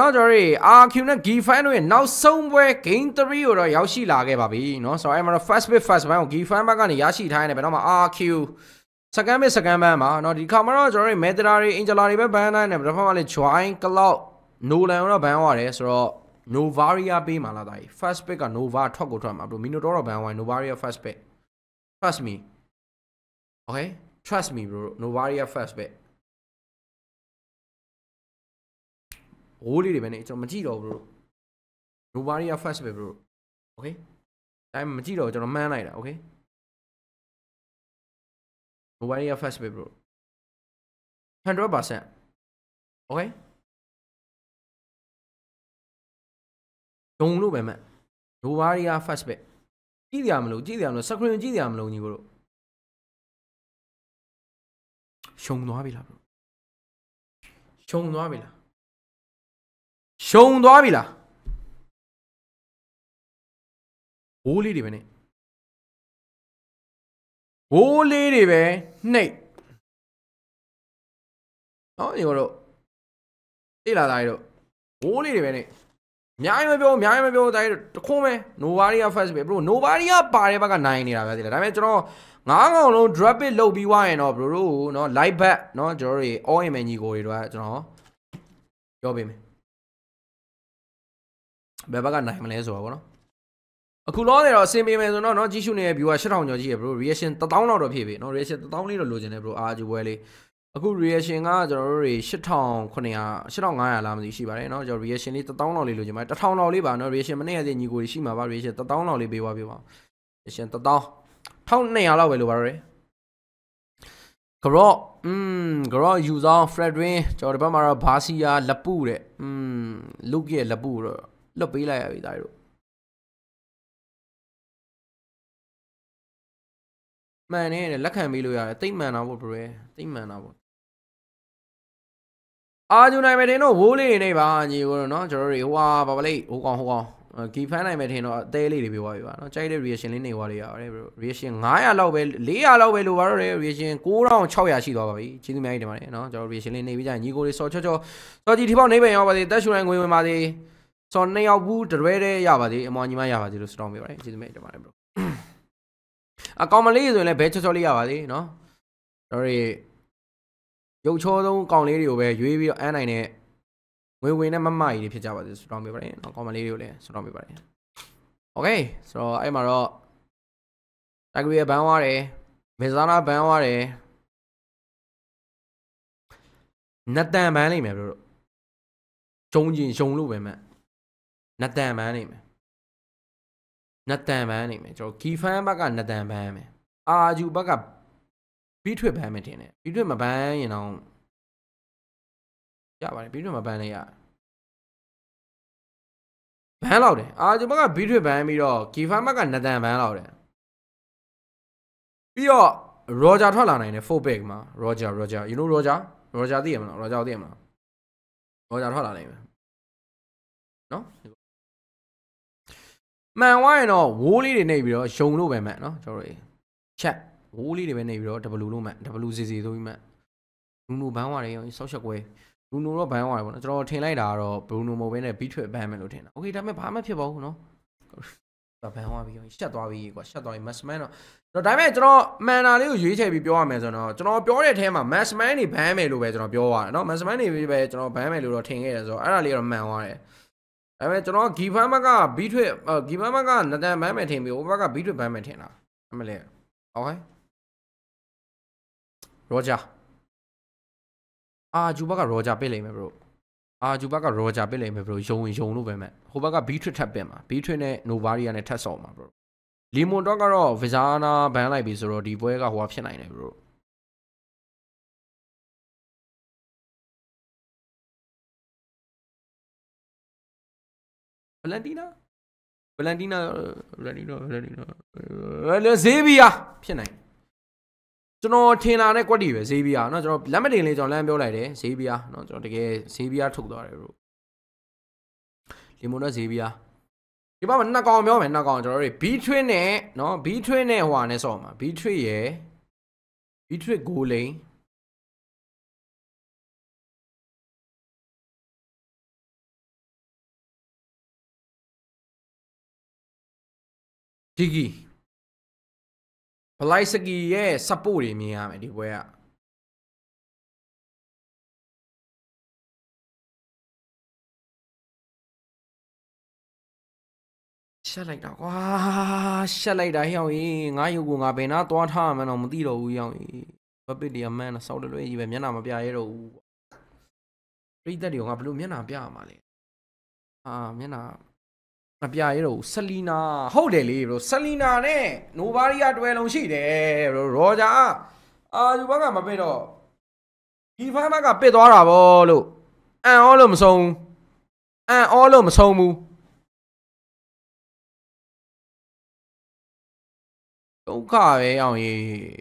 နော်ကျွန်တော်တို့ RRQ နဲ့ GEEK တို့ရဲ့နောက်ဆုံးပွဲ Game 3ကိုတော့ရောက်ရှိလာခဲ့ပါပြီနော်ဆိုတော့အဲ့မှာတော့ first bit first ban ကို GEEK ဘက်ကနေရရှိထားနေတယ်ဘယ်တော့မှ RRQ second bit second ban မှာနော်ဒီခါမှာတော့ကျွန်တော်တို့ Metadata တွေ Angela တွေပဲ ban နိုင်တယ်ဘယ်တော့မှလည်း join cloud Nolan ကိုတော့ ban သွားတယ်ဆိုတော့ Novaria ပေးမှာလားဒါကြီး first bit က Nova ထွက်ကိုထွက်မှာဘယ်လို Minotaur တော့ ban သွား Novaria first bit trust me okay trust me bro Novaria first bit Holyတွေပဲねကျွန်တော်မကြည့်တော့ဘူး Novaria first ပဲ bro okay ဒါပေမဲ့မကြည့်တော့ကျွန်တော်မှန်းလိုက်တာ okay Novaria first ပဲ bro 100% okay ဒုံလို့ပဲမဲ့ Novaria first ပဲကြည့်ရမလို့ screen ကြည့်ရမလို့ညီကိုတို့ရှုံသွားပြီလား bro ရှုံသွားပြီလားရှုံသွားပြီလားဘိုးလေးတွေပဲနဲ့ဘိုးလေးတွေပဲနှိပ်နော်ဒီကတော့တိလာသားတို့ဘိုးလေးတွေပဲနဲ့အများကြီးမပြောဒါတခွန်းပဲ Novaria first ပဲ bro Novaria ပါတဲ့ဘက်ကနိုင်နေတာပဲသိလားဒါပေမဲ့ကျွန်တော်9កောင်လုံး drop it လုပ်ပြီးွားရင်တော့ bro တို့နော် live back နော်ကျွန်တော်တို့ all in ညီကိုတွေတော့ကျွန်တော်ပြောပေးမယ်ဘယ်ဘက်ကနိုင်မလဲဆိုတော့ဗောနော်အခုလောနေတော့အစင်ပေးမယ်ဆိုတော့เนาะကြီးရှုနေတဲ့ view က 8000 ကျော်ကြီးရ bro reaction 1000လောက်တော့ဖြစ်ပြီเนาะ reaction 1000လေးတော့လိုချင်တယ် bro အားကျပွဲလေးအခု reaction ကကျွန်တော်တို့တွေ8900 8500လားမသိရှိပါတယ်เนาะကျွန်တော် reaction လေး1000လောက်လေးလိုချင်ပါတယ်1000လောက်လေးပါเนาะ reaction မနေ့ကတည်းညီကိုတွေရှိမှာပါ reaction 1000လောက်လေးပေးသွားပြပါ reaction 1000 1200လောက်ပဲလိုပါတော့တယ်grow user Fredwin ကျွန်တော်ဒီဘက်မှာတော့ Basia လက်ပူတဲ့look ရဲ့လက်ပူတော့လွတ်ပေးလိုက်ရပြီဒါတို့မှန်နေတယ်လက်ခံပေးလို့ရတယ်တိတ်မှန်တာပေါ့ bro တိတ်မှန်တာပေါ့အာဂျူနိုင်မယ်ထင်တော့ဝိုးလေးနေပါညီကိုတော့เนาะကျွန်တော်တို့ဟိုဟာဘာပါလိဟိုကောင်GEEK fan နိုင်မယ်ထင်တော့အသေးလေးတွေပြောပါပြီပါเนาะကြိုက်တဲ့ reaction လေးနေသွားလေးရတယ် bro reaction 900လောက်ပဲ400လောက်ပဲလိုပါတော့တယ် reaction 9600ရှိသွားပါပြီကျေးဇူးအများကြီးတင်ပါတယ်เนาะကျွန်တော် reaction လေးနေပြီးကြညီကိုလေးစော်ချောစော်ကြီးဒီပေါက်နေပင်ရောက်ပါသေးတက်ရှူနိုင်ငွေဝင်ပါသေးစော်2ယောက်ဘူးတရွဲတဲ့ရပါသေးအမောင်ညီမရပါသေးလို့စတောင်းပေးပါတယ်ကျေးဇူးအများကြီးတင်ပါတယ် bro အကောင်မလေးဆိုရင်လည်းဘဲချောလေးရပါသေးเนาะတို့တွေရုပ်ချောဆုံးကောင်လေးတွေကိုပဲရွေးပြီးတော့အန်းနိုင်တဲ့ငွေဝင်နဲ့မမကြီးတွေဖြစ်ကြပါသေးစတောင်းပေးပါတယ်เนาะကောင်မလေးတွေကိုလည်းစတောင်းပေးပါတယ် okay ဆိုတော့အဲ့မှာတော့တိုက်ဂရီဘန်သွားတယ်မေဇာနာဘန်သွားတယ်နတ်တန်ဘန်လိမ့်မယ်တို့ဂျုံချင်းဂျုံလို့ပဲမဲ့နတ်တန်ဘန်လိမ့်မယ်နတ်တန်ဘန်နေမယ်ကျွန်တော် GEEK fan ဘက်ကနတ်တန်ဘန်မယ်အာဂျူဘက်ကဘီထွတ်ဘန်မယ်တင်တယ်ဘီထွတ်မဘန်ရင်တော့ရပါတယ်ဘီထွတ်မဘန်လည်းရဘန်လောက်တယ်အာဂျူဘက်ကဘီထွတ်ဘန်ပြီးတော့ GEEK fan ဘက်ကနတ်တန်ဘန်လောက်တယ်ပြီးတော့ Roger ထွက်လာနိုင်တယ် 4 back မှာ Roger you know Roger သိရမလား Roger သိရမလား Roger ထွက်လာနိုင်မယ်နော်မှန်ဝိုင်းတော့ဝိုးလေးတွေနေပြီးတော့ယုံလို့ပဲမှန်နော်ကျွန်တော်တို့ချက်ဝိုးလေးတွေပဲနေပြီးတော့ W လို့မှန် WCC ဆိုပြီးမှန်လူနိုဘန်းဝါတွေရောဆောက်ချက်ကွဲလူနိုတော့ဘန်းဝါတွေပေါ့နော်ကျွန်တော်ထင်လိုက်တာကတော့ဘရူနိုမိုဘဲနဲ့ဘီထွတ်ဘန်းမယ်လို့ထင်တာโอเคဒါပေမဲ့ဘာမှဖြစ်ပါဘူးနော်ဘန်းဝါပြီးရောရှက်သွားပြီကွာရှက်သွားပြီ Massman တော့ဒါပေမဲ့ကျွန်တော်မန်နာလေးကိုရွေးချယ်ပြီးပြောရမယ်ဆိုတော့ကျွန်တော်ပြောတဲ့အထဲမှာ Massman တွေဘန်းမယ်လို့ပဲကျွန်တော်ပြောရတယ်နော် Massman တွေပဲကျွန်တော်ဘန်းမယ်လို့တော့ထင်ခဲ့တယ်ဆိုတော့အဲ့ဒါလေးကတော့မှန်သွားတယ်ဒါပေမဲ့ကျွန်တော်GEEK fan ဘက်ကဘီထွတ်GEEK fan ဘက်ကနတန်ဘန်းမယ်ထင်ပြီးဟိုဘက်ကဘီထွတ်ဘန်းမယ်ထင်တာအမလေးโอเคRoger အာဂျူဘက်က Roger ပေးလိုက်မယ် bro အာဂျူဘက်က Roger ပေးလိုက်မယ် bro ယုံလို့ပဲမဲ့ဟိုဘက်ကဘီထွတ်ထပ်ပင်မှာဘီထွတ်နဲ့ Novaria နဲ့ထပ်ဆော့မှာ bro လီမွန်တော့ကတော့ Vizana ဘန်းလိုက်ပြီဆိုတော့ဒီပွဲကဟိုဖြစ်နိုင်တယ် bro Valentina Xavier ဖြစ်နိုင်ကျွန်တော်ထင်လာတဲ့ကွက်တီပဲ Xavier เนาะကျွန်တော်လက်မတင်လေးကျွန်တော်လမ်းပြောလိုက်တယ် Xavier เนาะကျွန်တော်တကယ် Xavier ထုတ်သွားတယ် bro လီမွန်တော့ Xavier ဒီမှာနှစ်ကောင်ပြောမယ်နှစ်ကောင်ကျွန်တော်တို့ B twin နဲ့เนาะ B twin နဲ့ဟိုဟာနဲ့ဆော့မှာ B twin ရယ် B twin ဂိုးလိန် GEEK ဘလိုက်စကီရဲ့ support တွေမြင်ရမယ်ဒီပွဲကရှက်လိုက်တာကွာရှက်လိုက်တာဟောင်းကြီးငါရုပ်ကိုငါဘယ်နာသွားထားမှန်းတော့မသိတော့ဘူးဟောင်းကြီးဘပစ်တရမန်းဆောက်တလွဲကြီးပဲမျက်နှာမပြရဲတော့ဘူးပြိသက်တွေကငါဘလို့မျက်နှာပြရမှာလဲမျက်နှာမပြရဲတော့ဘူးဆလီနာဟုတ်တယ်လေဘရိုဆလီနာနဲ့နိုဘာရီယာတွဲလုံးရှိတယ်ဘရိုရောဂျာယူဘက်ကမပစ်တော့ဒီဖိုင်ဘက်ကပစ်သွားတာဗောလို့အန်အောလို့မဆုံးဘူးဒုက္ခပဲအောင်ကြီး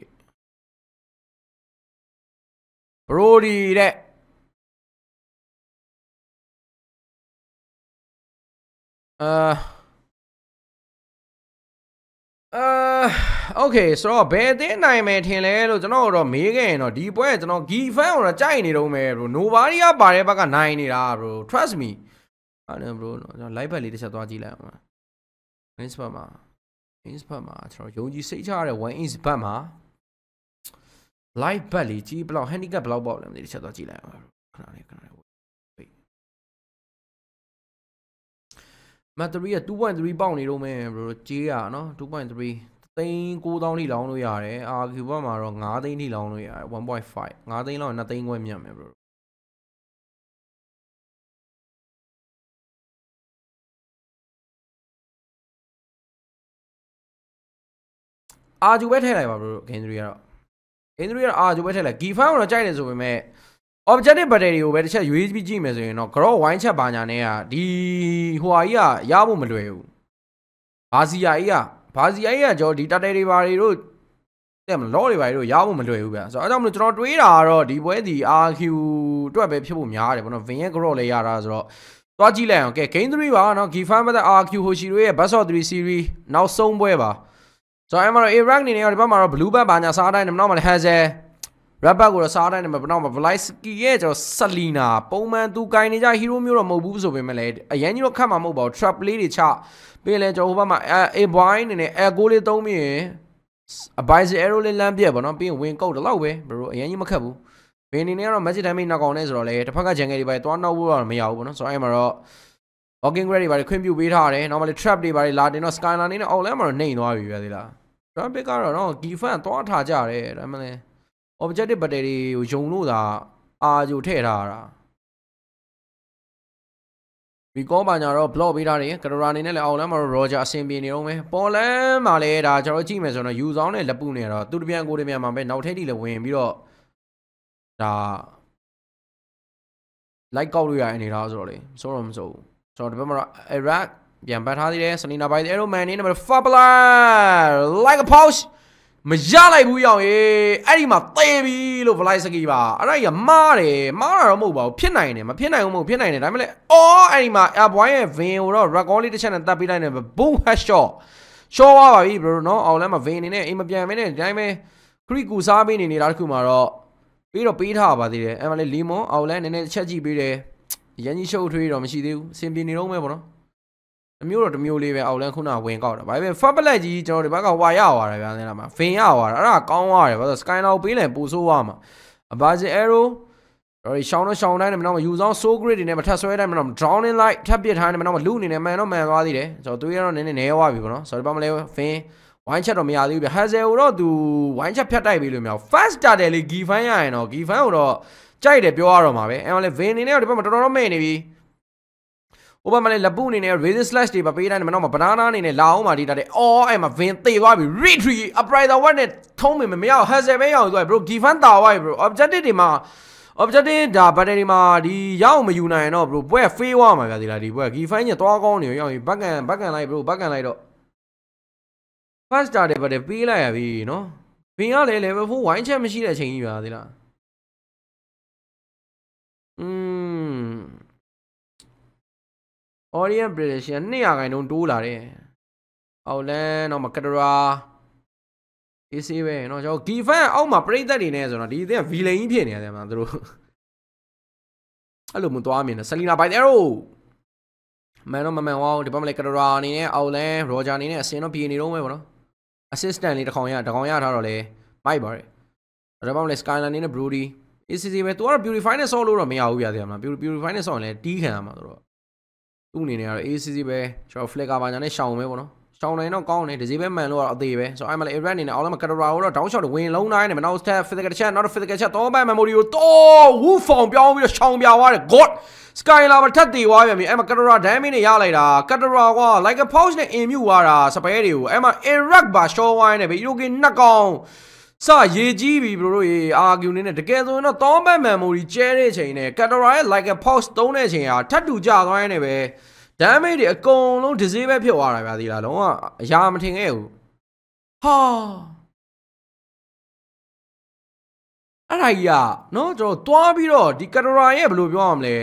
ဘရိုဒီတဲ့โอเคဆိုတော့ဘယ်အသင်းနိုင်မယ်ထင်လဲလို့ကျွန်တော်တော့မေးခဲ့ရင်တော့ဒီပွဲကျွန်တော် GEEK fan ကိုတော့ကြိုက်နေတော့မယ် bro နိုဘာရီယာပါတဲ့ဘက်ကနိုင်နေတာ bro trust me အဲ့ဒါ bro ကျွန်တော် live bet လေးတစ်ချက်သွားကြည့်လိုက်အောင် wins bet မှာကျွန်တော်ယုံကြည်စိတ်ချရတဲ့ 1 bet မှာ live bet လေးကြီးဘလောက် handicap ဘလောက်ပေါက်လဲမသိတစ်ချက်သွားကြည့်လိုက်အောင်ခဏလေးMatthew က 2.3 ပေါက်နေတော့မယ် bro ကြေးရနော် 2.3 သိန်း9,000ထိလောင်းလို့ရတယ် RRQ ဘက်မှာတော့9သိန်းထိလောင်းလို့ရတယ် 1.5 9သိန်းလောက်2သိန်းခွဲမြတ်မယ် bro အာဂျူပဲထည့်လိုက်ပါ bro ဂိန်း3ကတော့အာဂျူပဲထည့်လိုက် GEEK fan ကိုတော့ကြိုက်တယ်ဆိုပေမဲ့ objective battery ကိုပဲတစ်ချက် USB ကြည့်မယ်ဆိုရင်တော့ grow wine ချက်ပါညာနဲ့ကဒီဟိုဟာကြီးကရဖို့မလွယ်ဘူးဘာစီယာကြီးကကျွန်တော်ဒီတတဲတွေပါတွေတို့တဲ့မလောတွေပါတို့ရဖို့မလွယ်ဘူးဗျာဆိုတော့အဲကြောင့်မလို့ကျွန်တော်တွေးတာကတော့ဒီပွဲဒီ RQ အတွက်ပဲဖြစ်ဖို့များတယ်ဗောနော် Vin ရဲ့ grow လည်းရတာဆိုတော့သွားကြည့်လိုက်အောင်ကဲ game 3ပါနော် GEEK fan ဘက် RQ HOSHI တို့ရဲ့ best of 3 series နောက်ဆုံးပွဲပါဆိုတော့အဲ့မှာတော့ Iraq အနေနဲ့ဒီဘက်မှာတော့ blue bat ဘာညာစားတိုင်းနောက်မှာလည်း Hazel Rapper ကိုတော့စားတိုင်းနဲ့မနောက်မှာ Valisky ရဲ့ကျွန်တော် Selina ပုံမှန်သူကိုင်းနေကြ hero မျိုးတော့မဟုတ်ဘူးဆိုပေမဲ့လည်းအရင်ကြီးတော့ခတ်မှာမဟုတ်ပါဘူး trap လေးတွေချပြီးလဲကျွန်တော်ဟိုဘက်မှာ A boy အနေနဲ့ air goal လေးသုံးပြီးရင်အပိုင်းစ arrow လေးလမ်းပြက်ပေါ့နော်ပြီးရင်ဝင်ကုတ်တော့ပဲ bro အရင်ကြီးမခတ်ဘူးဘယ်အနေနဲ့ကတော့ magic damage နောက်ကောင်နဲ့ဆိုတော့လေတစ်ဖက်က jungle တွေပါသွားနောက်ဖို့တော့မရဘူးပေါ့နော်ဆိုတော့အဲ့မှာတော့ walking grade တွေပါခွင့်ပြုပေးထားတယ် normally trap တွေပါလာတင်တော့ skyline နေနဲ့အောက်လမ်းမှာတော့နှိမ်သွားပြီပဲသေးလား traffic ကတော့နော် GEEK fan သွားထားကြတယ်ဒါမှလည်းobjective battery ကိုယုံလို့သာအာဂျိုထည့်ထားတာဒီကောပါညာတော့ block ပေးထားတယ်ကရရာအနေနဲ့လည်းအောက်လမ်းမှာတော့ Roger အဆင်ပြေနေတော့မယ်ပေါ်လမ်းမှာလည်းဒါကျွန်တော်ကြည့်မယ်ဆိုတော့ယူဆောင်နဲ့လက်ပုနေတော့သူတပြန်ကိုတပြန်မှာပဲနောက်ထပ်ထိလည်းဝင်ပြီးတော့ဒါ like ကောက်လို့ရတဲ့အနေထားဆိုတော့လေဆိုတော့မစိုးဘူးဆိုတော့ဒီဘက်မှာတော့ Iraq ပြန်ပတ်ထားသေးတယ် Selina by the Arrow Man နေမှာ Fabula like a pouch မရလိုက်ဘူးရောင်ရေးအဲ့ဒီမှာသေပြီလို့ Valisky ပါအဲ့ဒါကြီးမားတယ်မားတာတော့မဟုတ်ပါဘူးဖြစ်နိုင်တယ်မဖြစ်နိုင်ဘူးမဟုတ်ဖြစ်နိုင်တယ်ဒါပေမဲ့အော်အဲ့ဒီမှာ Airboy ရဲ့ Vin ကိုတော့ record လေးတစ်ချက်နဲ့တတ်ပေးလိုက်တယ် boom headshot ရှော့သွားပါပြီ bro နော်အော်လမ်းမှာ Vin နေနဲ့အိမ်မပြန်မင်းနဲ့ဒီတိုင်းပဲ Creek ကူစားပေးနေတာတခုမှာတော့ပြီးတော့ပေးထားပါသေးတယ်အဲ့မှာလေ Lemon အော်လမ်းနည်းနည်းချက်ကြည့်ပေးတယ်ရန်ကြီးရှုပ်ထွေးတော့မရှိသေးဘူးအဆင်ပြေနေတော့မယ်ပေါ့နော်အမျိုးတော့တမျိုးလေးပဲအောက်လန်းခုနဝင်ကောက်တာဘာပဲ Fablet ကြီးကျွန်တော်ဒီဘက်ကဝါရသွားတယ်ဗျာနေလားမှာ Vin ရသွားတာအဲ့ဒါကောင်းသွားတယ်ဘာလို့ Skyline ပေးလိုက်ပို့ဆိုးသွားမှာအဘာဂျီ Arrow တော့ရှောင်းတိုင်းနဲ့မနောက်ယူဆောင် So Great တွေနဲ့မထပ်ဆွဲတိုင်းမနောက် Drowning Light ထပ်ပစ်ထားတယ်မနောက်လူအနေနဲ့မှန်တော့မှန်သွားသေးတယ်ကျွန်တော်တွေးရတော့နည်းနည်းနဲသွားပြီပေါ့နော်ဆိုတော့ဘာမလဲ Vin ဝိုင်းချက်တော့မရသေးဘူးဗျ Hazel ကိုတော့သူဝိုင်းချက်ဖြတ်တိုက်ပြီလို့မြောက် Fast Starter လေး GEEK fan ရရင်တော့ GEEK fan ကိုတော့ကြိုက်တယ်ပြောရတော့မှာပဲအဲ့မှာလေ Vin အနေနဲ့တော့ဒီဘက်မှာတော်တော်မဲ့နေပြီဟိုဘက်မှာလည်းလက်ပုအနေနဲ့ Razor Slash တွေပါပေးတိုင်းမနောက်မှာ banana အနေနဲ့လာအောင်ပါဒီတာတဲ့အော်အဲ့မှာ Vin သေသွားပြီ retreat upright one နဲ့ထုံးမိမရအောင် Hazel ပဲရအောင်ဆို bro GEEK fan တာသွားပြီ bro objective တွေမှာ objective ဒါ battery မှာဒီရအောင်မယူနိုင်တော့ bro ပွဲ fail သွားမှာဗျာဒီလားဒီပွဲ GEEK fan ညသွားကောင်းနေရောဘက်ကန်လိုက် bro ဘက်ကန်လိုက်တော့ first starter ပဲပေးလိုက်ရပြီနော် Vin ကလည်း level 4 wine ချက်မရှိတဲ့အချိန်ကြီးပါသေးလားOrient prediction 200ခိုင်နှုန်းတိုးလာတယ်အောက်လန်းတော့မကတရာအေးဆေးပဲเนาะကျွန်တော် GEEK fan အောက်မှာပြိသက်တွေနေဆိုတော့ဒီအသင်းက villain ကြီးဖြစ်နေတယ်မှာသူတို့အဲ့လိုမသွားမြင်တယ် Selina by the Arrow man တော့မမှန်သွားဘူးဒီဘက်မှာလေကတရာအနေနဲ့အောက်လန်းရောဂျာအနေနဲ့အစင်တော့ပြေနေတော့မယ်ပေါ့နော် assistant လေးတစ်ခေါင်ရထားတော့လေမိုက်ပါတယ်ဒါပေမဲ့လေ skyline အနေနဲ့ brody ACC ပဲသူကတော့ purify နဲ့ဆော့လို့တော့မရဘူးပြသေးတယ်မလား purify နဲ့ဆော့ရင်လည်းတီးခံရမှာဆိုတော့သူ့အနေနဲ့ကတော့ ACC ပဲကျွန်တော် flicker ပါညာနဲ့ရှောင်မယ်ပေါ့နော်ရှောင်းနိုင်တော့ကောင်းတယ်ဒီစီးပဲမှန်လို့တော့အသေးပဲဆိုတော့အဲ့မှာလေ Iraq အနေနဲ့အောက်လမ်းမှာကတရာကိုတော့ down shot ဝင်လုံးတိုင်းနဲ့မနောက် step physical check နောက် physical check တော့ဘက် memory ကိုတော့ woo form ပြောင်းပြီးတော့ရှောင်ပြသွားတယ် god skylar မှာထပ်တည်သွားပြန်ပြီအဲ့မှာကတရာ damage နဲ့ရလိုက်တာကတရာကွာ like a pouch နဲ့ in မြူသွားတာစပဲတွေကိုအဲ့မှာ Iraq ပါ show wine နဲ့ပဲ Iroki နှစ်ကောင်စရေကြီးပြီဘတို့ရေ RRQ နေနဲ့တကယ်ဆိုရင်တော့တောဘက် memory ကျဲတဲ့ချိန်နဲ့ကတရာရဲ့ like a pouch သုံးတဲ့ချိန်ဟာထပ်တူကြသွားရင်လည်းပဲdamage တွေအကုန်လုံး disable ဖြစ်သွားတာဗျာဒီလားလုံးဝအရာမထင်ခဲ့ဘူးဟာအဲ့ဒါကြီးอ่ะเนาะကျွန်တော်တွားပြီးတော့ဒီကတရာရဲ့ဘယ်လိုပြောရမလဲ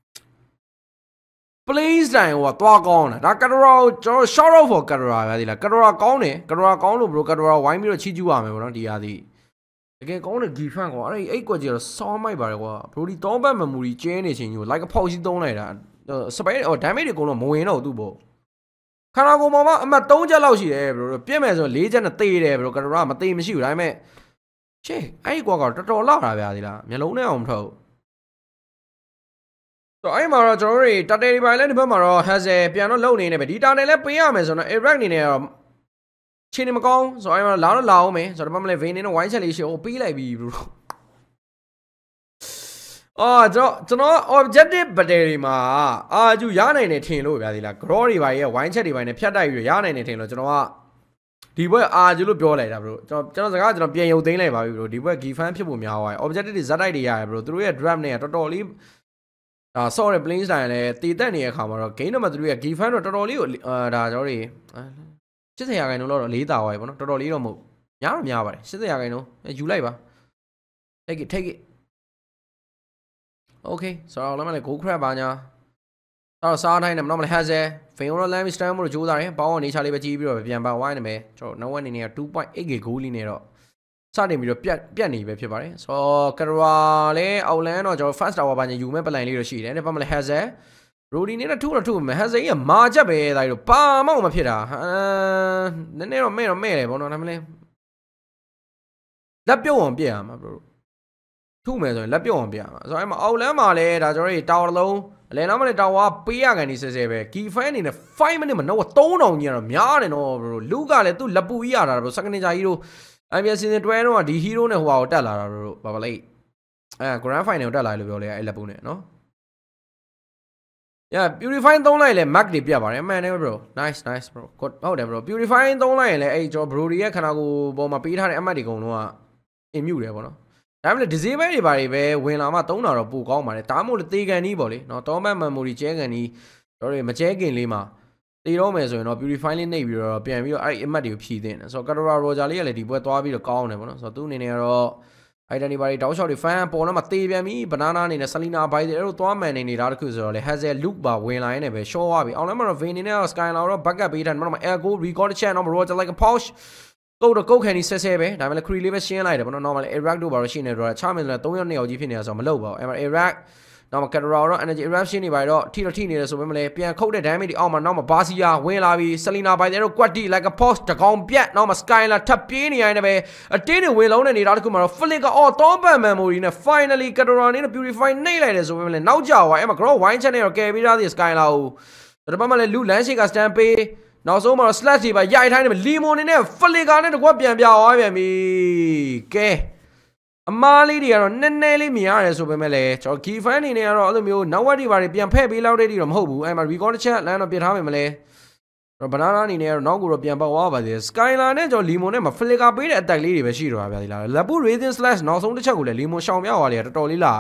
play style ဟိုတွားကောင်းတာဒါကတရာကိုကျွန်တော် shout out for ကတရာဗျာဒီလားကတရာကောင်းတယ်ကတရာကောင်းလို့ဘယ်လိုကတရာဝိုင်းပြီးတော့ချီးကျူးရမယ်ပေါ့နော်ဒီဟာဒီတကယ်ကောင်းတဲ့ geek fan ကွာအဲ့ကွက်ကြီးတော့စောင်းမိုက်ပါတယ်ကွာဘရိုဒီတောဘက် memory ကျင်းနေချင်းကြီးကို like a pouch ကြီးသုံးလိုက်တာစပဲဟို damage တွေအကုန်လုံးမဝင်တော့သူ့ပေါ့ခန္ဓာကိုယ်ပေါ်မှာအမှတ်3ချက်လောက်ရှိတယ်ဘရိုပြည့်မယ်ဆို4ချက်နဲ့သေတယ်ဘရိုကတရာမသေမရှိဘူးဒါပေမဲ့ချေအဲ့ကွာကတော့တော်တော်လောက်တာဗျာဒီလားမျက်လုံးနဲ့အောင်မထွက်ဘူးဆိုအဲ့မှာတော့ကျွန်တော်တို့တာတယ်ဒီပိုင်းလဲဒီဘက်မှာတော့ hazel ပြန်တော့လုံနေနေပဲဒီတာတယ်လဲပေးရမယ်ဆိုတော့ Iraq အနေနဲ့တော့ချင်းနေမကောင်းဆိုအဲ့မှာလာတော့လာအောင်မယ်ဆိုတော့ဒီဘက်မှာလဲ vein နဲ့ wine set လေးရှိအောင်ပေးလိုက်ပြီဘရိုအော်ကျွန်တော် objective battery မှာအာကျူရနိုင်တယ်ထင်လို့ဗျာဒီလား grow တွေပါရဲ့ wine check တွေပါနဲ့ဖြတ်တိုက်ပြီးရနိုင်တယ်ထင်လို့ကျွန်တော်ကဒီဘက်အာကျူလို့ပြောလိုက်တာဘရိုကျွန်တော်စကားကျွန်တော်ပြန်ရုပ်သိမ်းလိုက်ပါပြီဘရိုဒီဘက် geek fan ဖြစ်ဖို့များသွားတယ် objective တွေဇက်တိုက်တွေရတယ်ဘရိုသူတို့ရဲ့ drop နဲ့တော်တော်လေးဒါ ဆော့တဲ့ plane style လည်းတည်တက်နေတဲ့အခါမှာတော့ game number 3ရဲ့ geek fan တော့တော်တော်လေးကိုဒါကျွန်တော်တွေ80ရာခိုင်နှုန်းတော့လေးတာသွားပြီပေါ့နော်တော်တော်လေးတော့မဟုတ်များပါတယ်80ရာခိုင်နှုန်းယူလိုက်ပါ take it okay ဆိုတော့လည်းမလဲ go crab ပါညာတော့စားတိုင်းနဲ့မတော့မလဲ hazel ဖိန်ရောလမ်းပြီး stand မို့လို့ကြိုးစားတယ်ပေါင်းအနေချလေးပဲကြီးပြီးတော့ပြန်ပါဝိုင်းနေမယ်ကျွန်တော်နောက်ဝက်နေနေ 2.8k goal လေးနဲ့တော့စတင်ပြီးတော့ပြတ်နေပဲဖြစ်ပါတယ်ဆိုတော့ကရာလဲအောက်လန်းတော့ကျွန်တော် first tower ပါညာယူမဲ့ပလိုင်လေးတော့ရှိတယ်ဒါပေမဲ့ hazel Brody နဲ့ထူမယ် hazel ကြီးမာချက်ပဲဒါကြီးတော့ပါမောက်မဖြစ်တာနည်းနည်းတော့မဲ့တယ်ဘောနော်ဒါမှမလဲလက်ပြုတ်အောင်ပြည့်ရမှာ bro ထုမယ်ဆိုရင်လက်ပြုတ်အောင်ပြရမှာဆိုတော့အဲ့မှာအောက်လန်းမှာလဲဒါကျွန်တော်တို့တာဝါလုံးအလဲနောက်မှာလဲတာဝါပေးရကန်နေဆဲပဲ key fan အနေနဲ့5 minute မှာတော့3000ကြီးကတော့များတယ်နော် bro လူကလည်းသူ့လက်ပူကြီးရတာ bro second ninja ကြီးတို့ MPL season 12တော့ဒီ hero နဲ့ဟိုဟာကိုတက်လာတာ bro ဘာပါလဲgrand final ကိုတက်လာလို့ပြောလဲအဲ့လက်ပူနဲ့နော် yeah purify သုံးလိုက်လဲ mark တွေပြတ်ပါတယ်အမှန်တည်း bro nice bro ဟုတ်တယ် bro purify သုံးလိုက်ရင်လဲအဲ့ကျွန်တော် bro ရဲ့ခန္ဓာကိုယ်ပေါ်မှာပေးထားတဲ့အမှတ်တွေအကုန်လုံးကအင်မြူတယ်ပေါ့နော်ဒါမှမဟုတ် disable တွေပါတွေပဲဝင်လာမှသုံးတာတော့ပိုကောင်းပါတယ်ဒါမှမဟုတ်သေကန်ကြီးပေါ့လေနော်တောမတ် memory ကျဲကန်ကြီးတို့တွေမကျဲခင်လေးမှာတေတော့မယ်ဆိုရင်တော့ purify လေးနှိပ်ပြီးတော့ပြန်ပြီးတော့အဲ့အမှတ်တွေကိုဖြည့်သင့်တယ်ဆိုတော့ Katara Roger လေးကလည်းဒီဘက်သွားပြီးတော့ကောင်းတယ်ပေါ့နော်ဆိုတော့သူ့အနေနဲ့ကတော့ identity ဘာတွေတောက်လျှောက်တွေ fan ပေါ်တော့မှတေပြန်ပြီး banana အနေနဲ့ Selena ဘိုင်းတွေအဲ့လိုသွားမှန်နေတာတခုဆိုတော့လေ hazel loop ပါဝင်လာရင်လည်းပဲ short သွားပြီအောင်လည်းမတော့ vein နေနဲ့ skyline တော့ backup ပေးထားတယ်မတော့ air go record check တော့ Roger like a pouchကုတ်ခံနေဆဲပဲဒါပေမဲ့ crew လေးပဲရှင်းလိုက်တယ်ပေါ့နော် normal Iraq တို့ဘာလို့ရှင်းနေတော့ချမယ်ဆိုတော့3ယောက်2ယောက်ကြီးဖြစ်နေတာဆိုတော့မလုပ်ပါဘူးအဲ့မှာ Iraq နောက်မှာ Katara တော့ energy eruption တွေပါတော့ထိနေတယ်ဆိုပေမဲ့လည်းပြန်ခုတ်တဲ့ damage တွေအောက်မှာနောက်မှာ Basia ဝင်လာပြီး Selena ဘိုင်တွေတော့ quad like a post တကောင်ပြက်နောက်မှာ Skylar ထပ်ပြေးနေရတယ်ပဲအတင်းတွေဝင်လုံးနေနေတာတခုမှာတော့ Flicker တောပတ် memory နဲ့ finally Katara နဲ့ purify နှိပ်လိုက်တယ်ဆိုပေမဲ့လည်းနောက်ကျသွားအဲ့မှာ grow wine channel တော့ကယ်ပေးထားသေး Skylar ကိုဒါပေမဲ့လည်းလူလမ်းရှိက stand ပေးနောက်ဆုံးမှာတော့ slash တွေပါရိုက်ထိုင်းနေပြီလီမိုနေနဲ့ flicker နဲ့တကွပြန်ပြသွားပြန်ပြီကဲအမားလေးတွေကတော့နည်းနည်းလေးမြင်ရတယ်ဆိုပေမဲ့လည်းကျွန်တော် key fan အနေနဲ့ကတော့အဲ့လိုမျိုးနောက်ဝက်တွေပါပြန်ဖဲ့ပေးလောက်တဲ့တီတော့မဟုတ်ဘူးအဲ့မှာ record chat လမ်းတော့ပြထားမယ်မလဲတော့ banana အနေနဲ့ကတော့နောက်ကိုတော့ပြန်ပေါက်သွားပါသေးတယ် skyline နဲ့ကျွန်တော် lemon နဲ့မှာ flicker ပေးတဲ့ attack လေးတွေပဲရှိတော့တာဗျာဒီလား lepu raising slash နောက်ဆုံးတစ်ချက်ကိုလည်း lemon ရှောင်ပြသွားလေတော်တော်လေးလာ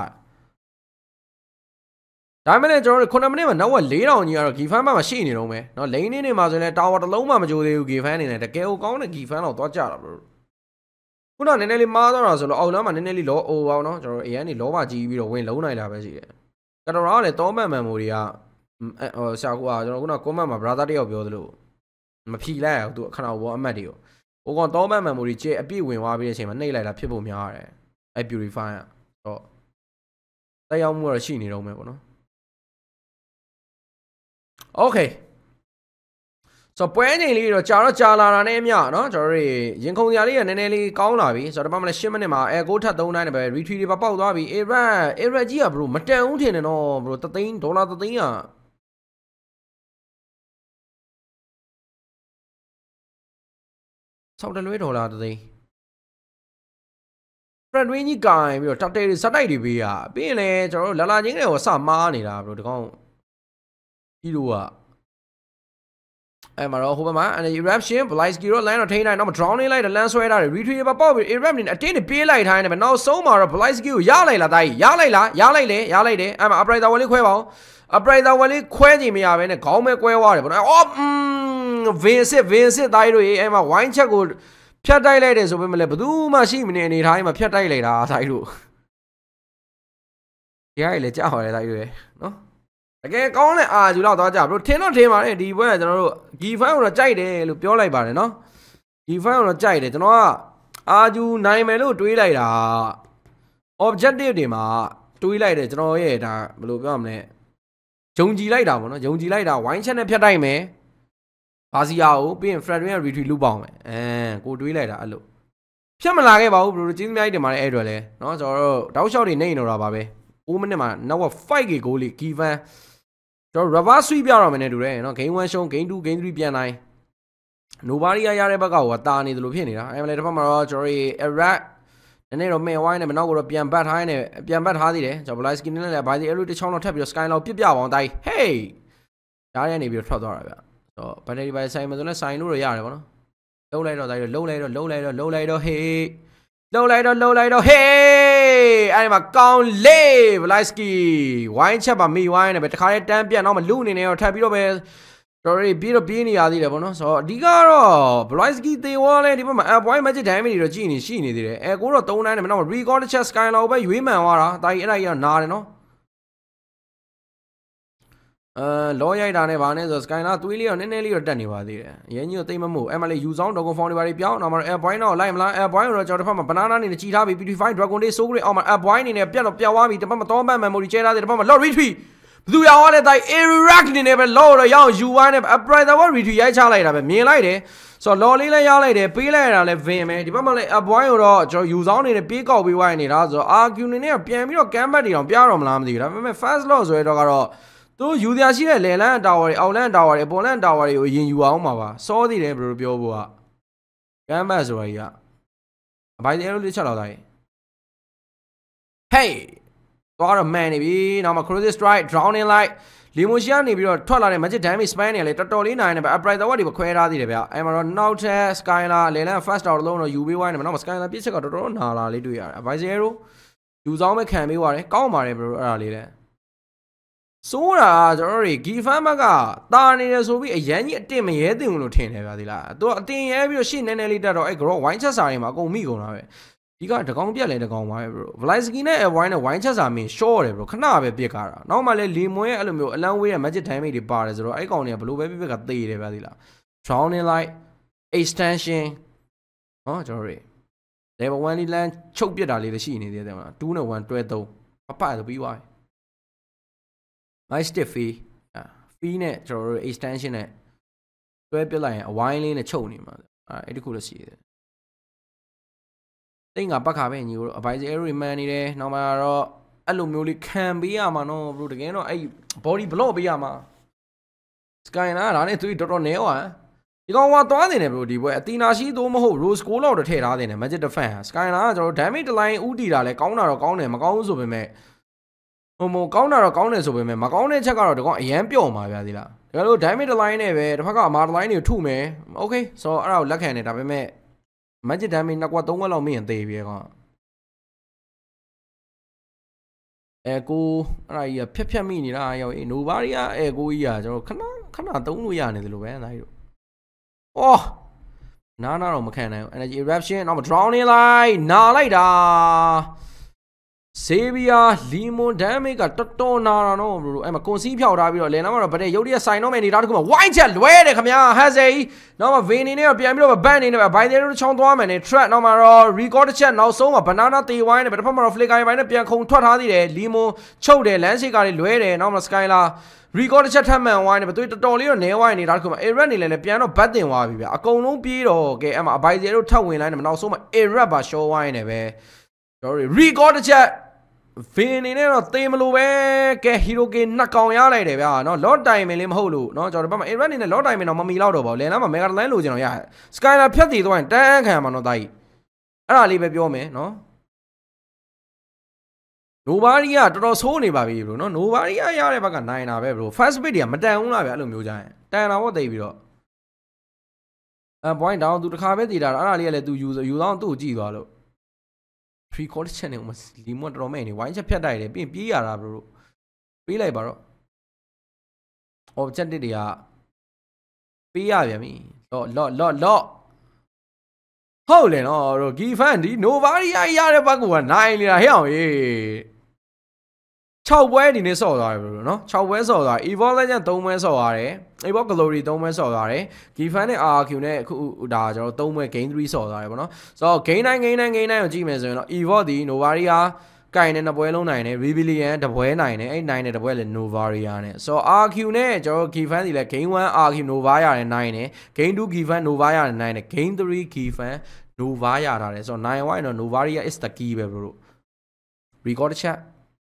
ဒါမှလည်းကျွန်တော်တို့9မိနစ်မှာနောက်ဝက်4000ကြီးကတော့ key fan မှာရှိနေတော့မယ်เนาะ lane နေမှာဆိုရင်လည်း tower တစ်လုံးမှမကြိုးသေးဘူး key fan အနေနဲ့တကယ်ကိုကောင်းတဲ့ key fan တော့သွားကြတာဘလို့ခုနကနည်းနည်းလေးမားသွားတာဆိုတော့အောက်လမ်းမှာနည်းနည်းလေးလောအိုပါเนาะကျွန်တော်တို့ AI နေလောပါကြီးပြီးတော့ဝင်လုံးနိုင်တာပဲရှိတယ်ကတော်ကလည်းတောမန် memory ကဟိုဆရာကကျွန်တော်ခုန comment မှာ brother တယောက်ပြောသလိုမဖြီလိုက်အောင်သူခဏဘောအမှတ်တွေကိုဟိုကောင်တောမန် memory ကျအပြည့်ဝင်သွားပြီးတဲ့အချိန်မှာနှိပ်လိုက်တာဖြစ်ဖို့များရတယ်အဲ purify တော့တက်ရောက်မှုတော့ရှိနေတော့မယ်ပေါ့နော် okay ဆိုပွဲချိန်လေးတော့ကြာလာတာနဲ့အမျှเนาะကျွန်တော်တို့ရင်ခုန်စရာလေးကနည်းနည်းလေးကောင်းလာပြီဆိုတော့ဒီဘက်မှာလည်း10မိနစ်မှာအဲ9ထပ်3တိုင်းနဲ့ပဲ retreat တွေပေါက်သွားပြီ ARRQ ကြီးက bro မတန်ဦးထင်တယ်နော် bro 3သိန်းဒေါ်လာ3သိန်းอ่ะဆောက်တလွဲဒေါ်လာ3သိန်း friend ရင်းကြီးကိုင်ပြီးတော့တက်တဲဇက်တိုက်တွေပေးရပြီးရင်လည်းကျွန်တော်တို့လာချင်းတွေကိုစမားနေတာ bro ဒီကောင်ကြီးတို့ကအဲ့မှာတော့ဟိုဘက်မှာ eruption Blisky တော့ land တော့ထိန်းတိုင်းတော့ drowning လိုက်တဲ့ land ဆွဲထားတယ် retreat ပဲပေါ့ပြီး eruption နေအတင်းနေပြေးလိုက်ထိုင်းတယ်ပဲနောက်ဆုံးမှာတော့ Blisky ကိုရလိုက်လားတိုင်းရလိုက်လားရလိုက်တယ်အဲ့မှာ operator ဝင်လေးခွဲပါအောင် operator ဝင်လေးခွဲကြည့်မရဘဲနဲ့ခေါင်းပဲကွဲသွားတယ်ဗောနော်အော်Vincent တိုင်းတို့အဲ့မှာ wine check ကိုဖြတ်တိုက်လိုက်တယ်ဆိုပေမဲ့လည်းဘယ်သူမှရှိမနေအနေထားမှာဖြတ်တိုက်လိုက်တာတိုင်းတို့ဒီဟာလေကြောက်ရတယ်တိုင်းတို့နော်တကယ်ကောင်းတဲ့အာဂျူလောက်သွားကြဘလို့ထင်တော့ထင်ပါတယ်ဒီဘက်ကျွန်တော်တို့ GEEK ကိုတော့ကြိုက်တယ်လို့ပြောလိုက်ပါတယ်နော် GEEK ကိုတော့ကြိုက်တယ်ကျွန်တော်ကအာဂျူနိုင်မယ်လို့တွေးလိုက်တာ objective တွေမှာတွေးလိုက်တယ်ကျွန်တော်ရဲ့ဒါဘယ်လိုပြောရမလဲဂျုံကြည်လိုက်တာပေါ့နော်ဂျုံကြည်လိုက်တာ wine check နဲ့ဖြတ်တိုက်မယ်ဘာစီယာကိုပြီးရင် friend ရဲ့ retreat လုပ်ပါအောင်မယ်ကိုတွေးလိုက်တာအဲ့လိုဖြတ်မလာခဲ့ပါဘူးဘလို့ကျေးဇူးများကြီးတင်ပါတယ်အဲ့အတွက်လဲနော်ကျွန်တော်တို့တောက်လျှောက်တွေနေနေတာပါပဲ9မိနစ်မှာနောက်က 5k goal လေး GEEKကျွန်တော် reverse sweep ပြတော့မယ်နဲ့တူတယ်နော် game 1 ရှုံး game 2 game 3ပြန်နိုင် nobody ရတဲ့ဘက်ကဟိုတာနေတယ်လို့ဖြစ်နေတာအဲ့မလဲတစ်ဖက်မှာတော့ကျွန်တော် RRQ နည်းနည်းတော့မဲ့ဝိုင်းနဲ့မနောက်ကတော့ပြန်ပတ်ထားနေပြန်ပတ်ထားသေးတယ်ကျွန်တော် Blisky နဲ့လည်း by the arrow တစ်ချောင်းတော့ထပ်ပြီးတော့ sky လောက်ပြစ်ပြပါအောင်တိုင်း hey ဓာတ်ရနေပြီးတော့ထွက်သွားတာဗျဆိုတော့ battery ပဲဆိုင်မဆိုလဲဆိုင်လို့ရရတယ်ဗောနော်လုံးလိုက်တော့တိုင်းလုံးလိုက်တော့ hey လုံးလိုက်တော့ hey အဲ့ဒီမှာကောင်းလေး Blisky ဝိုင်းချက်ပါမိဝိုင်းနဲ့ပဲတခါလေးတန်းပြတ်တော့မလူအနေနဲ့တော့ထပ်ပြီးတော့ပဲတော်ရီပြီးတော့ပြေးနေရသေးတယ်ဗောနော်ဆိုတော့အဓိကတော့ Blisky သေဝါလဲဒီဘက်မှာ point magic damage တွေတော့ကြည့်နေရှိနေသေးတယ်ကိုတော့3တိုင်းနဲ့မနောက် record check sky လောက်ပဲရွေးမှန်သွားတာတာကြီးအဲ့ဒါကြီးကနားတယ်နော်လောရိုက်တာနဲ့ဗာနဲ့ဆို sky လားသွေးလေးတော့နည်းနည်းလေးတော့တက်နေပါသေးတယ်အရင်ကြီးတော့တိတ်မမို့အဲ့မှာလေယူဆောင် dragon form တွေပါပြောင်းတော့မှာ air point တော့လိုက်မလား air point တော့ကျွန်တော်တစ်ဖက်မှာ banana နေနဲ့ကြီးထားပြီး beautify dragon day စိုးကြအောက်မှာ air point နေနဲ့ပြတ်တော့ပြောင်းသွားပြီတစ်ဖက်မှာတော့မှန် memory ကျဲထားတယ်တစ်ဖက်မှာ lot retreat ဘသူရောလဲတိုင်း RRQ နေနဲ့ပဲ lot တော့ရအောင် UI နဲ့ operator retreat ရိုက်ချလိုက်တာပဲမြင်လိုက်တယ်ဆိုတော့ lot လေးလည်းရလိုက်တယ်ပေးလိုက်ရတာလည်း vin ပဲဒီဘက်မှာလည်း air point ကိုတော့ကျွန်တော်ယူဆောင်နေနဲ့ပေးကောက်ပေးဝိုင်းနေတာဆိုတော့ RQ နေနဲ့ပြန်ပြီးတော့ camp back တွေတော့ပြတော့မလားမသိဘူးဒါပေမဲ့ fast lot ဆိုရတော့ကတော့သူယူတရားရှိတဲ့လေလန်းတာဝါတွေအောက်လန်းတာဝါတွေပေါ်လန်းတာဝါတွေကိုအရင်ယူအောင်ပါပါစောသေးတယ်ဘယ်လိုပြောဖို့ကကမ်းဘတ်ဆိုတာကြီးကအဘိုင်အဲလိုလေးချက်လောက်တိုင်း hey သွားတော့မှန်နေပြီနောက်မှာ cross strike drowning light လီမိုရှီကနေပြီးတော့ထွက်လာတဲ့ magic damage span တွေလည်းတော်တော်လေးနိုင်နေပဲ operator တွေပဲခွဲထားသေးတယ်ဗျအဲ့မှာတော့နောက်ထပ် skylar လေလန်း fast tower လုံးတော့ယူပေးဝိုင်းနေမှာနောက်မှာ skylar ပြစ်ချက်ကတော်တော်နာလာလေးတွေ့ရတယ် advisor ယူဆောင်ပဲခံပေးသွားတယ်ကောင်းပါတယ်ဘယ်လိုအဲ့ဒါလေးလဲဆိုးတာကျွန်တော်တို့ GEEK ဘက်ကတာနေတယ်ဆိုပြီးအရန်ကြီးအတင်မရဲတင်လို့ထင်တယ်ဗျာဒီလားသူကအတင်ရဲပြီးတော့ရှေ့နည်းနည်းလေးတက်တော့အဲ့ grow wine chat စာတွေမှာအကုန်မိကုန်တာပဲဒီကတကောင်ပြက်လဲတကောင်ပါပဲ bro Blisky နဲ့ wine နဲ့ wine chat စာမင်း short တယ် bro ခဏပဲပြစ်ကားတာနောက်မှလည်းလီမွဲအဲ့လိုမျိုးအလန်းဝေးတဲ့ magic damage တွေပါတယ်ဆိုတော့အဲ့ကောင်တွေကဘလို့ပဲပြစ်ကသေတယ်ဗျာဒီလား drowning light extension ဟောကျွန်တော်တို့ level 1 လေးလမ်းချုပ်ပြစ်တာလေးလည်းရှိနေသေးတယ်မလား2နဲ့1တွဲ3ပပဆိုပြီးသွား nice stiff fee နဲ့ကျွန်တော်တို့ extension နဲ့တွဲပြလိုက်ရင်အဝိုင်းလေးနဲ့ချုပ်နေမှာအဲ့ဒီခုလည်းရှိတယ်တိတ်ငါပတ်ခါပဲညီတို့အဘိုင်စီ arrow မှန်နေတယ်နောက်မှတော့အဲ့လိုမျိုးလေးခံပေးရမှာနော်ဘလို့တကယ်တော့အဲ့ body block ပေးရမှာ sky နာဒါနဲ့သူတော်တော်နဲဟွာဒီကောင်ကသွားနေတယ်ဘလို့ဒီဘွဲအတီနာရှိသို့မဟုတ် rose gold လောက်တော့ထည့်ထားတယ် magic defense sky နာကကျွန်တော် damage တစ်လိုင်းဥတီတာလဲကောင်းတာတော့ကောင်းတယ်မကောင်းဘူးဆိုပေမဲ့ဟိုကောင်းတာတော့ကောင်းတယ်ဆိုပေမဲ့မကောင်းတဲ့ချက်ကတော့ဒီကောင်အရန်ပျော့မှာဗျာဒီလားဒါလို့ damage တစ်လိုင်းနဲ့ပဲတစ်ဖက်ကမာတစ်လိုင်းတွေထုမယ် okay ဆိုတော့အဲ့ဒါကိုလက်ခံတယ်ဒါပေမဲ့ magic damage နှစ်ကွက်သုံးကွက်လောက်မင်းရင်သေပြီကောင်ကိုအဲ့ဒါကြီးဖြတ်မိနေတာရောက်အေး nobody ကကိုကြီးကကျွန်တော်ခဏသုံးလို့ရနေတယ်လို့ပဲဒါကြီးတို့အော်နားတော့မခံနိုင်ဘူး energy eruption နောက် drowning light နာလိုက်တာ Xavier Limon damage ကတော်တော်နာတာနော် bro အဲ့မှာကွန်စီးဖြောက်ထားပြီးတော့လင်နာမှာတော့ဗတဲ့ရုပ်တရက်ဆိုင်တော့မယ်နေတာတခုမှာ wide ချက်လွဲတယ်ခင်ဗျာ Hazel နောက်မှာ Vein နေနဲ့ပြန်ပြီးတော့ ban နေနဲ့ Biden တို့ချောင်းသွားမယ်နေ track နောက်မှာတော့ record တစ်ချက်နောက်ဆုံးမှာ banana တေဝိုင်းနဲ့တစ်ဖက်မှာတော့ flicker ပိုင်းနဲ့ပြန်ခုံထွက်ထားသေးတယ် Limon ချုပ်တယ် land shaker တွေလွဲတယ်နောက်မှာ Skylar record တစ်ချက်ထပ်မှန်ဝိုင်းနဲ့တော်တော်လေးတော့နေဝိုင်းနေတာတခုမှာ error နေလည်းပြန်တော့ bat တင်သွားပြီဗျအကုန်လုံးပြေးတော့ကဲအဲ့မှာ Biden တို့ထပ်ဝင်လိုက်တယ်နောက်ဆုံးမှာ error ပါ show ဝိုင်းနေပဲကျွန်တော် record တစ်ချက်Vein နေနဲ့တော့သေမလို့ပဲကဲ hero k နှစ်ကောင်ရလိုက်တယ်ဗျာနော် lot time လေးမဟုတ်လို့နော်ကျွန်တော်တို့ဘက်မှာ error နေနဲ့ lot time တော့မမီတော့တော့ပါဘူးလယ်နားမှာ mega line လို့ကျွန်တော်ရ Skylar ဖြတ်တည်သွားရင်တန်းခံရမှာနော်တာကြီးအဲ့ဒါလေးပဲပြောမယ်နော် Novaria တော်တော်ဆိုးနေပါပြီ bro နော် Novaria ရတဲ့ဘက်ကနိုင်တာပဲ bro first bit တွေကမတန်ဘူးလားဗျအဲ့လိုမျိုးကြရင်တန်တာပေါ့တိတ်ပြီးတော့point down သူတစ်ခါပဲတည်တာအဲ့ဒါလေးကလည်းသူယူတော့သူ့ကိုကြည့်သွားလို့3 quarter channel မှာလီမွန်တော်မဲ့နေဝိုင်းချက်ဖြတ်တိုက်တယ်ပြီးပြေးရတာ bro ပေးလိုက်ပါတော့ objective တွေကပေးရပြန်ပြီလော့ဟုတ်လေနော်တို့ GEEK fan ဒီ Novaria ရတဲ့ဘက်ကနိုင်နေတာဟဲ့အောင်ရေး6ပွဲဒီနေ့ဆော့သွားတယ် bro နော်6ပွဲဆော့သွား Evolve Legend 3ပွဲဆော့သွားတယ် Evolve Glory 3ပွဲဆော့သွားတယ် GEEK fan နဲ့ RRQ နဲ့အခုဒါကျွန်တော်3ပွဲ Game 3ဆော့သွားတယ်ပေါ့နော်ဆိုတော့ Game 9 Game 9 Game 9ကိုကြည့်မယ်ဆိုရင်တော့ Evolve ဒီ Novaria ကင်နဲ့2ပွဲလုံးနိုင်တယ် Rebellion 2ပွဲနိုင်တယ်အဲ့နိုင်တဲ့2ပွဲလည်း Novaria နဲ့ဆိုတော့ RRQ နဲ့ကျွန်တော် GEEK fan ဒီလည်း Game 1 RRQ Nova ရတယ်နိုင်တယ် Game 2 GEEK fan Nova ရတယ်နိုင်တယ် Game 3 GEEK fan Nova ရတာတယ်ဆိုတော့နိုင်ဝိုင်းတော့ Novaria is the key ပဲ bro record chat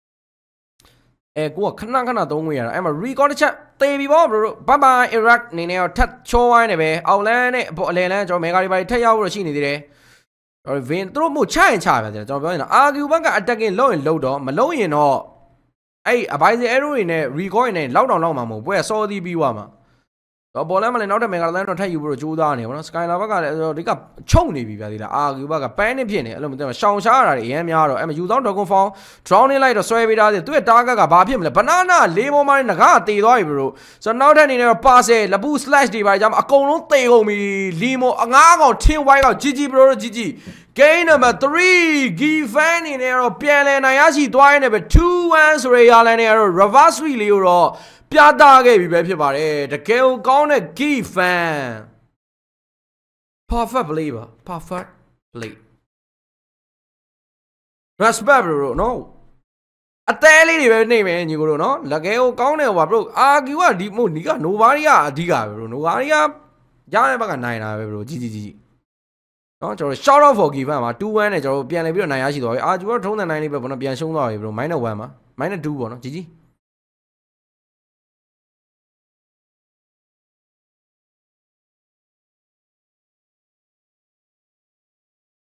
ကိုကခဏသုံးဝင်ရတာအဲ့မှာ record ချက်တေးပြီပေါ့ bro ဘိုင်ဘိုင် Iraq နေနေတော့ထပ်ချိုးဝိုင်းနေပဲအောက်လန်းနဲ့အလယ်လန်းကျွန်တော်မေဂါဒီပါထက်ရောက်လို့ရှိနေသေးတယ်ကျွန်တော် Vein သူတို့မို့ချရင်ချပါကျွန်တော်ပြောနေတာ RQ ဘက်က attacking လုပ်ရင်လုပ်တော့မလုပ်ရင်တော့အဲ့ advisor arrow တွေနဲ့ record တွေနဲ့လောက်တောင်လောက်မှာမဟုတ်ပွဲစောသီးပြီးသွားမှာတော့ဘောလမ်းမလည်းနောက်ထပ်မေဂါလန်းတော့ထပ်ယူပြီးတော့ကြိုးစားနေပါတော့ Skylar ဘက်ကလည်းဒီကချုပ်နေပြီဗျာဒီလား RQ ဘက်ကပန်းနေဖြစ်နေအဲ့လိုမျိုးရှောင်ရှားရတာတွေအများများတော့အဲ့မှာယူဆောင် Dragon Form Drown နေလိုက်တော့ဆွဲပေးထားတယ်သူ့ရဲ့ target ကဘာဖြစ်မလဲ banana လေးပေါ်မှာငကားတေသွားပြီ bro ဆိုတော့နောက်ထပ်အနေနဲ့တော့ parcel လပူ slash တွေပါကြမှာအကုန်လုံးတေကုန်ပြီ limo အငားကောင်ထင်းဝိုင်းကောင် GG bro GG game number 3 GEEK fan နေနဲ့တော့ပြန်လည်နိုင်ရရှိသွားရင်လည်း 2-1 ဆိုရရလန်းနေတော့ reverse sweep လေးကိုတော့ပြသခဲ့ပြီပဲဖြစ်ပါတယ်တကယ်ကိုကောင်းတဲ့ GEEK fan perfect play ပါ perfect play respect bro နော်အသေးလေးတွေပဲနေမယ်ညီကိုတို့နော်တကယ်ကိုကောင်းတယ်ဟိုပါ bro RQ ကဒီမို့နီက Novaria အဓိကပဲ bro Novaria ရတဲ့ဘက်ကနိုင်တာပဲ bro ကြီးနော်ကျွန်တော် shout out for GEEK fan မှာ 2-1 နဲ့ကျွန်တော်ပြန်လည်ပြီးတော့နိုင်ရရှိသွားပြီRQ ကထုံးတဲ့နိုင်လေးပဲပေါ့နော်ပြန်ရှုံးသွားပြီ bro -1 မှာ-2 ပေါ့နော်ကြီး